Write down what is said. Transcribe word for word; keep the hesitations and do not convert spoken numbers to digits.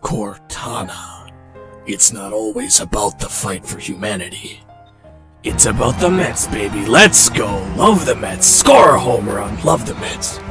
Cortana. It's not always about the fight for humanity. It's about the Mets, baby. Let's go. Love the Mets. Score a home run. Love the Mets.